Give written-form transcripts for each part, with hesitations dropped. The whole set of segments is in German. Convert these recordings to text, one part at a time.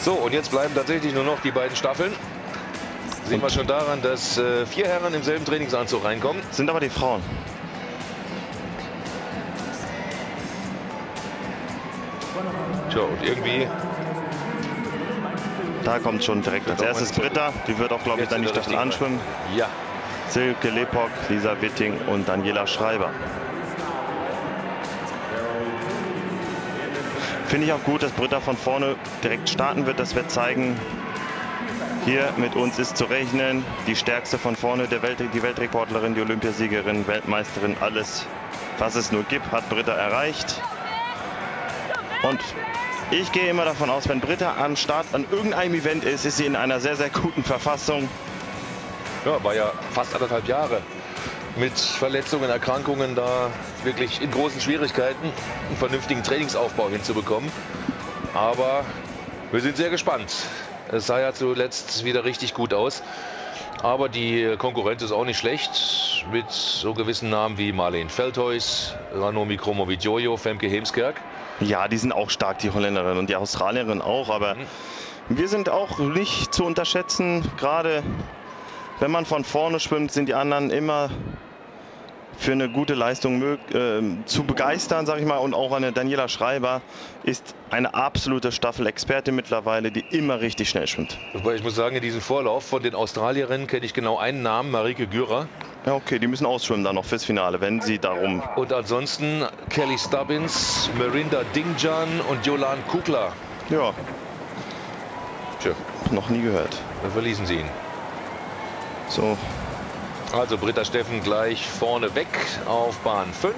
So, und jetzt bleiben tatsächlich nur noch die beiden Staffeln. Sehen wir schon daran, dass 4 Herren im selben Trainingsanzug reinkommen. Sind aber die Frauen. Tja, und irgendwie... Da kommt schon direkt als erstes Britta. Die wird auch, glaube ich, dann die Staffel anschwimmen. Ja. Silke Lepok, Lisa Witting und Daniela Schreiber. Finde ich auch gut, dass Britta von vorne direkt starten wird. Das wird zeigen, hier mit uns ist zu rechnen. Die stärkste von vorne, die Weltrekordlerin, die Olympiasiegerin, Weltmeisterin, alles, was es nur gibt, hat Britta erreicht. Und ich gehe immer davon aus, wenn Britta am Start an irgendeinem Event ist, ist sie in einer sehr, sehr guten Verfassung. Ja, war ja fast 1,5 Jahre mit Verletzungen, Erkrankungen da wirklich in großen Schwierigkeiten einen vernünftigen Trainingsaufbau hinzubekommen. Aber wir sind sehr gespannt. Es sah ja zuletzt wieder richtig gut aus. Aber die Konkurrenz ist auch nicht schlecht mit so gewissen Namen wie Marleen Veldhuis, Ranomi Kromowidjojo, Femke Heemskerk. Ja, die sind auch stark, die Holländerin und die Australierin auch. Aber wir sind auch nicht zu unterschätzen. Gerade wenn man von vorne schwimmt, sind die anderen immer für eine gute Leistung zu begeistern, sage ich mal. Und auch eine Daniela Schreiber ist eine absolute Staffelexpertin mittlerweile, die immer richtig schnell schwimmt. Wobei ich muss sagen, in diesem Vorlauf von den Australierinnen kenne ich genau einen Namen, Marike Gürer. Ja, okay, die müssen ausschwimmen dann noch fürs Finale, wenn sie darum... Und ansonsten Kelly Stubbins, Merinda Dingjan und Jolan Kugler. Ja. Tja. Noch nie gehört. Dann verließen sie ihn. So. Also Britta Steffen gleich vorne weg auf Bahn 5.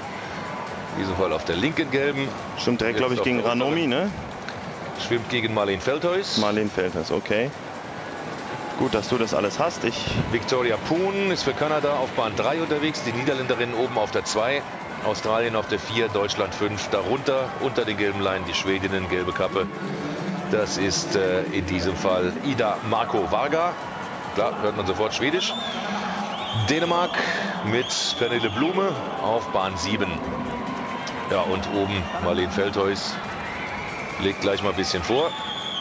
In diesem Fall auf der linken gelben. Stimmt direkt, glaube ich, gegen Ranomi, ne? Schwimmt gegen Marleen Veldhuis. Marleen Veldhuis, okay. Gut, dass du das alles hast. Victoria Poon ist für Kanada auf Bahn 3 unterwegs. Die Niederländerinnen oben auf der 2. Australien auf der 4, Deutschland 5. Darunter, unter den gelben Leinen, die Schwedinnen, gelbe Kappe. Das ist in diesem Fall Ida Marko Varga. Klar, hört man sofort Schwedisch. Dänemark mit Pernille Blume auf Bahn 7. Ja, und oben Marleen Veldhuis legt gleich mal ein bisschen vor.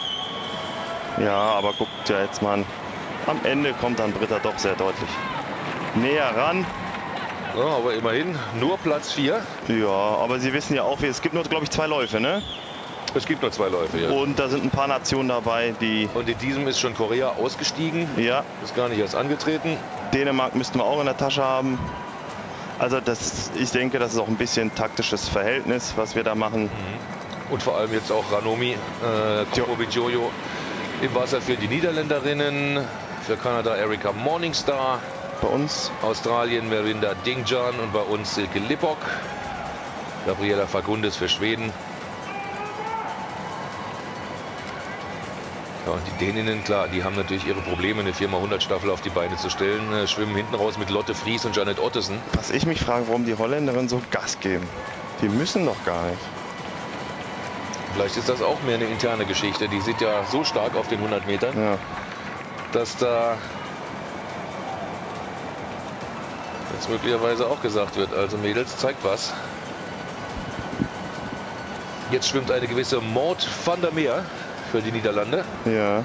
Ja, aber guckt ja jetzt mal, am Ende kommt dann Britta doch sehr deutlich näher ran. Ja, aber immerhin nur Platz 4. Ja, aber Sie wissen ja auch, es gibt nur, glaube ich, 2 Läufe, ne? Es gibt nur 2 Läufe, ja. Und da sind ein paar Nationen dabei, die... Und in diesem ist schon Korea ausgestiegen. Ja. Ist gar nicht erst angetreten. Dänemark müssten wir auch in der Tasche haben. Also ich denke, das ist auch ein bisschen taktisches Verhältnis, was wir da machen. Und vor allem jetzt auch Ranomi Kromowidjojo im Wasser für die Niederländerinnen. Für Kanada Erika Morningstar. Bei uns Australien Merinda Dingjan und bei uns Silke Lepok. Gabriela Fagundes für Schweden. Ja, und die Däninnen, klar, die haben natürlich ihre Probleme, eine 4x100 Staffel auf die Beine zu stellen. Schwimmen hinten raus mit Lotte Vries und Jeanette Ottesen. Was ich mich frage, warum die Holländerinnen so Gas geben. Die müssen doch gar nicht. Vielleicht ist das auch mehr eine interne Geschichte. Die sind ja so stark auf den 100 Metern, ja, dass da jetzt möglicherweise auch gesagt wird, also Mädels, zeigt was. Jetzt schwimmt eine gewisse Maud van der Meer für die Niederlande. Ja.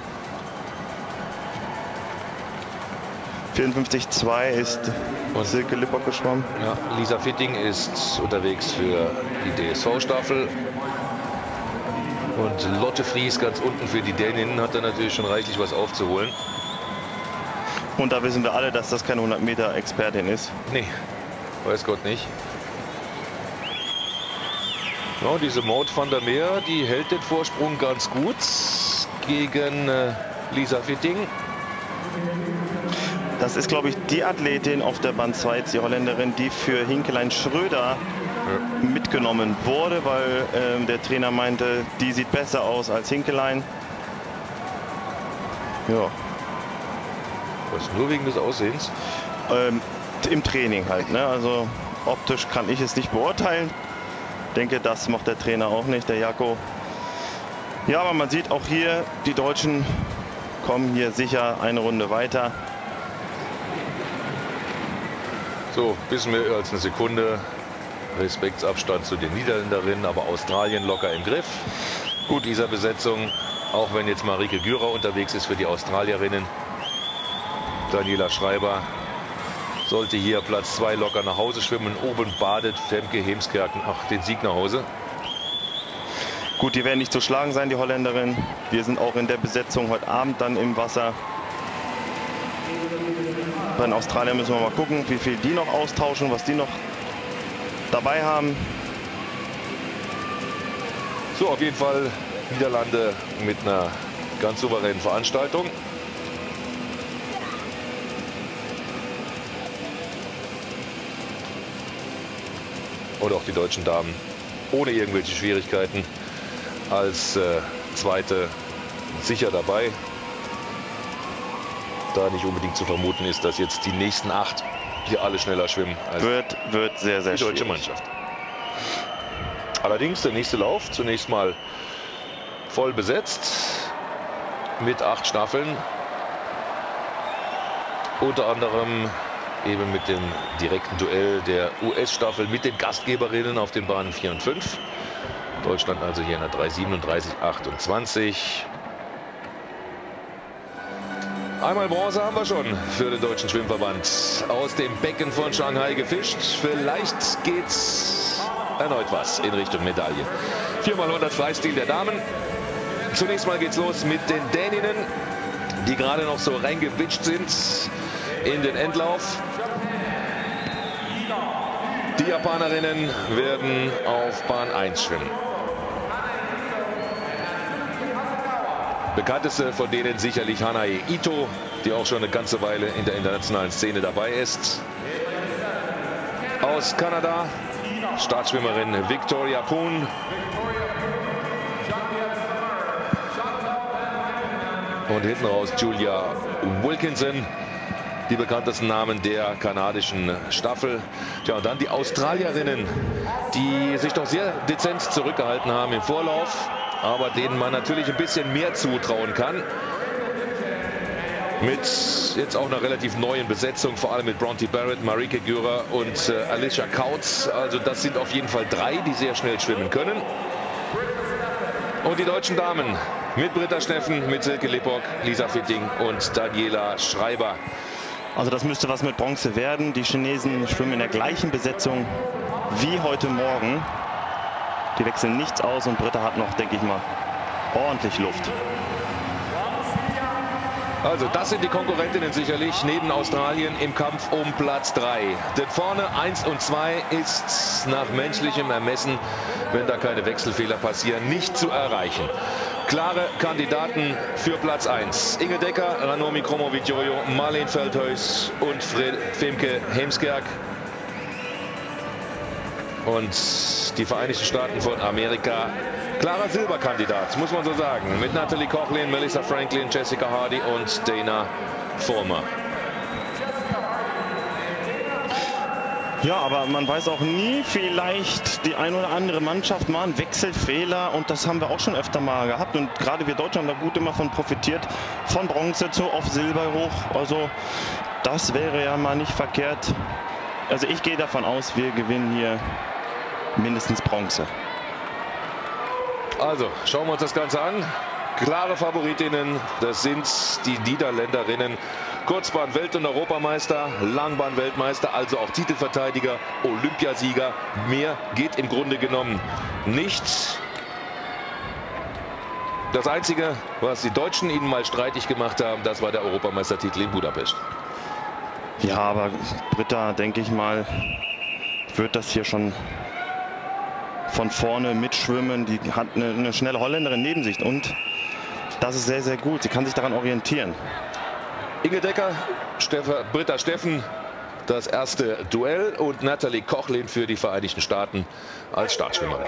54,2 ist Silke Lepok geschwommen. Ja, Lisa Fitting ist unterwegs für die DSV-Staffel. Und Lotte Vries ganz unten für die Däninnen hat da natürlich schon reichlich was aufzuholen. Und da wissen wir alle, dass das keine 100 Meter Expertin ist. Nee, weiß Gott nicht. Ja, diese Maud van der Meer, die hält den Vorsprung ganz gut gegen Lisa Fitting. Das ist, glaube ich, die Athletin auf der Bahn 2, die Holländerin, die für Hinkelein Schröder mitgenommen wurde, weil der Trainer meinte, die sieht besser aus als Hinkelein. Ja. Was, nur wegen des Aussehens? Im Training halt, ne? Also optisch kann ich es nicht beurteilen. Denke, das macht der Trainer auch nicht, der Jaco. Ja, aber man sieht auch hier, die Deutschen kommen hier sicher eine Runde weiter. So, bisschen mehr als eine Sekunde Respektsabstand zu den Niederländerinnen, aber Australien locker im Griff. gut dieser Besetzung, auch wenn jetzt Marieke Gürer unterwegs ist für die Australierinnen. Daniela Schreiber sollte hier Platz 2 locker nach Hause schwimmen. Oben badet Femke Heemskerk den Sieg nach Hause. Gut, die werden nicht zu schlagen sein, die Holländerin. Wir sind auch in der Besetzung heute Abend dann im Wasser. Bei den Australiern müssen wir mal gucken, wie viel die noch austauschen, was die noch dabei haben. So, auf jeden Fall Niederlande mit einer ganz souveränen Veranstaltung. Und auch die deutschen Damen ohne irgendwelche Schwierigkeiten als Zweite sicher dabei. Da nicht unbedingt zu vermuten ist, dass jetzt die nächsten 8 hier alle schneller schwimmen als wird sehr, sehr die deutsche schwierig. Mannschaft. Allerdings der nächste Lauf zunächst mal voll besetzt mit 8 Staffeln. Unter anderem eben mit dem direkten Duell der US-Staffel mit den Gastgeberinnen auf den Bahnen 4 und 5. Deutschland also hier in der 3:37,28. Einmal Bronze haben wir schon für den Deutschen Schwimmverband. Aus dem Becken von Shanghai gefischt. Vielleicht geht's erneut was in Richtung Medaille. 4x100 Freistil der Damen. Zunächst mal geht's los mit den Däninnen, die gerade noch so reingewitscht sind in den Endlauf. Die Japanerinnen werden auf Bahn 1 schwimmen. Bekannteste von denen sicherlich Hanae Ito, die auch schon eine ganze Weile in der internationalen Szene dabei ist. Aus Kanada Startschwimmerin Victoria Poon. Und hinten raus Julia Wilkinson, die bekanntesten Namen der kanadischen Staffel. Ja, und dann die Australierinnen, die sich doch sehr dezent zurückgehalten haben im Vorlauf, aber denen man natürlich ein bisschen mehr zutrauen kann. Mit jetzt auch einer relativ neuen Besetzung, vor allem mit Bronte Barrett, Marieke Gürer und Alicia Kautz. Also das sind auf jeden Fall 3, die sehr schnell schwimmen können. Und die deutschen Damen mit Britta Steffen, mit Silke Lippock, Lisa Fitting und Daniela Schreiber. Also das müsste was mit Bronze werden. Die Chinesen schwimmen in der gleichen Besetzung wie heute Morgen. Die wechseln nichts aus und Britta hat noch, denke ich mal, ordentlich Luft. Also das sind die Konkurrentinnen sicherlich neben Australien im Kampf um Platz 3. Denn vorne 1 und 2 ist nach menschlichem Ermessen, wenn da keine Wechselfehler passieren, nicht zu erreichen. Klare Kandidaten für Platz 1. Inge Decker, Ranomi Kromowidjojo, Marleen Veldhuis und Femke Heemskerk. Und die Vereinigten Staaten von Amerika, klarer Silberkandidat, muss man so sagen. Mit Natalie Cochlin, Melissa Franklin, Jessica Hardy und Dana Fulmer. Ja, aber man weiß auch nie, vielleicht die ein oder andere Mannschaft mal einen Wechselfehler, und das haben wir auch schon öfter mal gehabt, und gerade wir Deutschland haben da gut immer von profitiert, von Bronze zu auf Silber hoch. Also das wäre ja mal nicht verkehrt. Also ich gehe davon aus, wir gewinnen hier mindestens Bronze. Also schauen wir uns das Ganze an. Klare Favoritinnen, das sind die Niederländerinnen. Kurzbahn-Welt- und Europameister, Langbahn-Weltmeister, also auch Titelverteidiger, Olympiasieger. Mehr geht im Grunde genommen nicht. Das Einzige, was die Deutschen ihnen mal streitig gemacht haben, das war der Europameistertitel in Budapest. Ja, aber Britta, denke ich mal, wird das hier schon von vorne mitschwimmen. Die hat eine schnelle Holländerin neben sich und das ist sehr, sehr gut. Sie kann sich daran orientieren. Inge Decker, Britta Steffen, das erste Duell, und Natalie Cochlin für die Vereinigten Staaten als Startschwimmerin.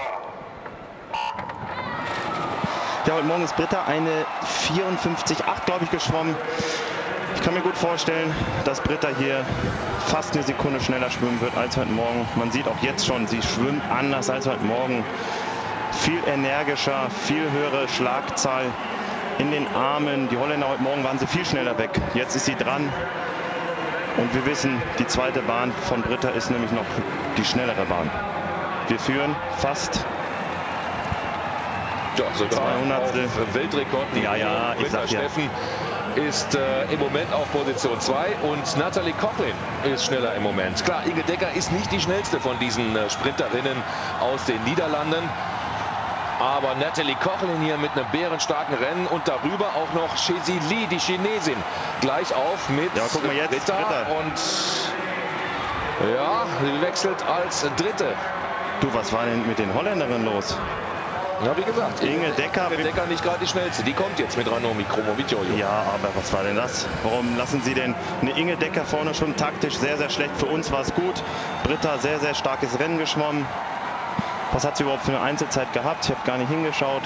Ja, heute Morgen ist Britta eine 54,8, glaube ich, geschwommen. Ich kann mir gut vorstellen, dass Britta hier fast eine Sekunde schneller schwimmen wird als heute Morgen. Man sieht auch jetzt schon, sie schwimmt anders als heute Morgen. Viel energischer, viel höhere Schlagzahl in den Armen. Die Holländer heute Morgen waren sie viel schneller weg. Jetzt ist sie dran. Und wir wissen, die zweite Bahn von Britta ist nämlich noch die schnellere Bahn. Wir führen fast Ja, sogar 200. auf Weltrekord. Ja, ich sag ja. Steffen ist im Moment auf Position 2 und Natalie Cochlin ist schneller im Moment. Klar, Inge Decker ist nicht die schnellste von diesen Sprinterinnen aus den Niederlanden. Aber Natalie Cochlin hier mit einem bärenstarken Rennen und darüber auch noch Shezi Li, die Chinesin, gleich auf mit guck mal jetzt, Britta. Und ja, sie wechselt als Dritte. Du, was war denn mit den Holländerinnen los? Ja, wie gesagt, Inge Decker nicht gerade die schnellste. Die kommt jetzt mit Ranomi Kromowidjojo. Ja, aber was war denn das? Warum lassen Sie denn eine Inge Decker vorne schon taktisch sehr, sehr schlecht? Für uns war es gut. Britta sehr, sehr starkes Rennen geschwommen. Was hat sie überhaupt für eine Einzelzeit gehabt? Ich habe gar nicht hingeschaut.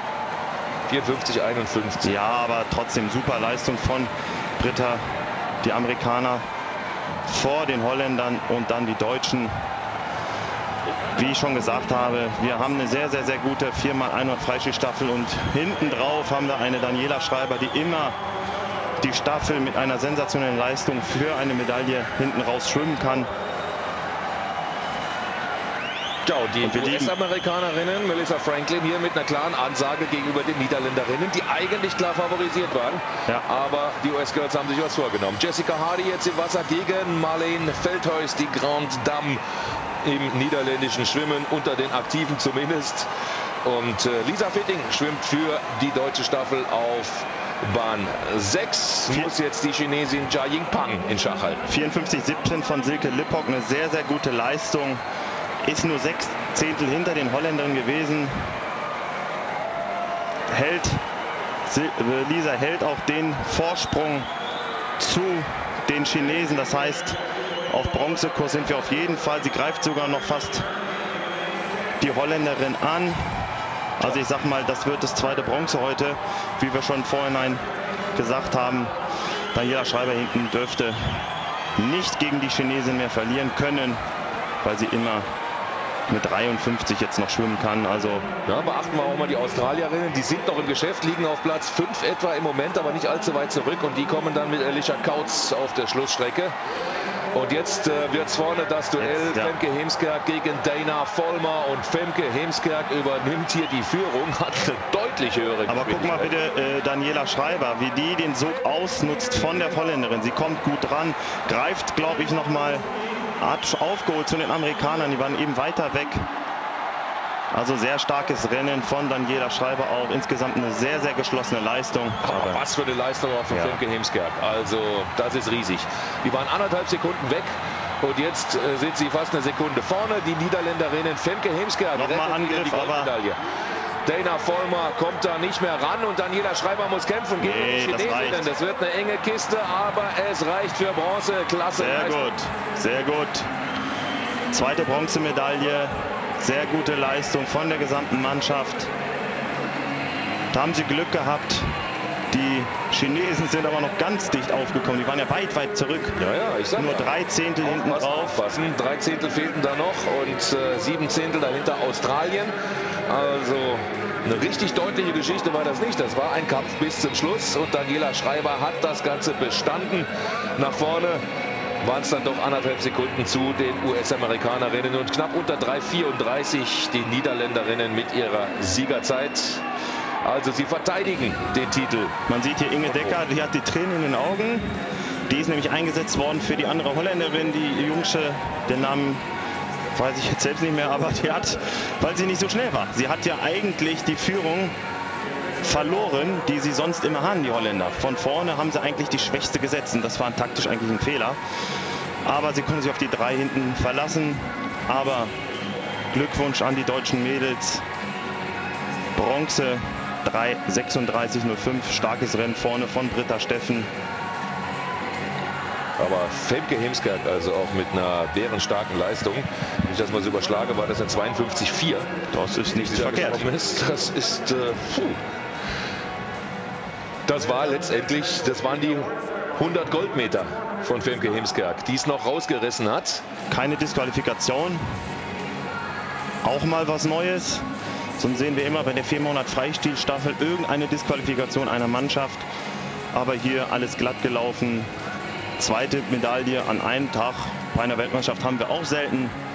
54,51. Ja, aber trotzdem super Leistung von Britta. Die Amerikaner vor den Holländern und dann die Deutschen. Wie ich schon gesagt habe, wir haben eine sehr, sehr, sehr gute 4x100 Freistilstaffel und hinten drauf haben wir eine Daniela Schreiber, die immer die Staffel mit einer sensationellen Leistung für eine Medaille hinten raus schwimmen kann. Ja, die US-Amerikanerinnen, Melissa Franklin hier mit einer klaren Ansage gegenüber den Niederländerinnen, die eigentlich klar favorisiert waren. Ja. Aber die US-Girls haben sich was vorgenommen. Jessica Hardy jetzt im Wasser gegen Marleen Veldhuis, die Grande Dame im niederländischen Schwimmen, unter den Aktiven zumindest. Und Lisa Fitting schwimmt für die deutsche Staffel auf Bahn 6. Muss jetzt die Chinesin Jia Yingpeng in Schach halten. 54,17 von Silke Lippok, eine sehr, sehr gute Leistung. Ist nur 6 Zehntel hinter den Holländern gewesen. Lisa hält auch den Vorsprung zu den Chinesen. Das heißt, auf Bronzekurs sind wir auf jeden Fall. Sie greift sogar noch fast die Holländerin an. Also ich sag mal, das wird das zweite Bronze heute. Wie wir schon vorhinein gesagt haben, Daniela Schreiber hinten dürfte nicht gegen die Chinesin mehr verlieren können, weil sie immer mit 53 jetzt noch schwimmen kann. Also ja, beachten wir auch mal die Australierinnen, die sind noch im Geschäft, liegen auf Platz 5 etwa im Moment, aber nicht allzu weit zurück, und die kommen dann mit Alicia Kautz auf der Schlussstrecke. Und jetzt wird es vorne das Duell Femke Heemskerk gegen Dana Vollmer, und Femke Heemskerk übernimmt hier die Führung, hat eine deutlich höhere Aber guck mal bitte Daniela Schreiber, wie die den Sog ausnutzt von der Holländerin. Sie kommt gut dran, greift, glaube ich, nochmal, hat aufgeholt zu den Amerikanern, die waren eben weiter weg. Also sehr starkes Rennen von Daniela Schreiber auch. Insgesamt eine sehr, sehr geschlossene Leistung. Aber was für eine Leistung auch von Femke Heemskerk. Also das ist riesig. Die waren 1,5 Sekunden weg und jetzt sind sie fast eine Sekunde vorne. Die Niederländerinnen Femke Heemskerk. Nochmal Angriff, aber Dana Vollmer kommt da nicht mehr ran und Daniela Schreiber muss kämpfen gegen die Chinesinnen. Das wird eine enge Kiste, aber es reicht für Bronze. Klasse. Sehr gut, sehr gut. Zweite Bronzemedaille. Sehr gute Leistung von der gesamten Mannschaft. Da haben sie Glück gehabt. Die Chinesen sind aber noch ganz dicht aufgekommen. Die waren ja weit, weit zurück. Ja, ich sag nur 3 Zehntel hinten drauf. 3 Zehntel fehlten da noch und 7 Zehntel dahinter Australien. Also eine richtig deutliche Geschichte war das nicht. Das war ein Kampf bis zum Schluss und Daniela Schreiber hat das Ganze bestanden. Nach vorne waren es dann doch 1,5 Sekunden zu den US-Amerikanerinnen und knapp unter 3,34 die Niederländerinnen mit ihrer Siegerzeit. Also sie verteidigen den Titel. Man sieht hier Inge Decker, die hat die Tränen in den Augen. Die ist nämlich eingesetzt worden für die andere Holländerin, die Jungsche, den Namen weiß ich jetzt selbst nicht mehr, aber die hat, weil sie nicht so schnell war. Sie hat ja eigentlich die Führung verloren, die sie sonst immer haben, die Holländer. Von vorne haben sie eigentlich die Schwächste gesetzt und das war taktisch eigentlich ein Fehler. Aber sie konnten sich auf die 3 hinten verlassen. Aber Glückwunsch an die deutschen Mädels. Bronze 3:36,05. Starkes Rennen vorne von Britta Steffen. Aber Femke Heemskerk also auch mit einer bärenstarken Leistung. Wenn ich das mal so überschlage, war das eine 52,4. Das ist nicht verkehrt. Das ist das war letztendlich, das waren die 100 Goldmeter von Femke Heemskerk, die es noch rausgerissen hat. Keine Disqualifikation. Auch mal was Neues. Sonst sehen wir immer bei der 4-Monat Freistilstaffel irgendeine Disqualifikation einer Mannschaft. Aber hier alles glatt gelaufen. Zweite Medaille an einem Tag bei einer Weltmeisterschaft haben wir auch selten.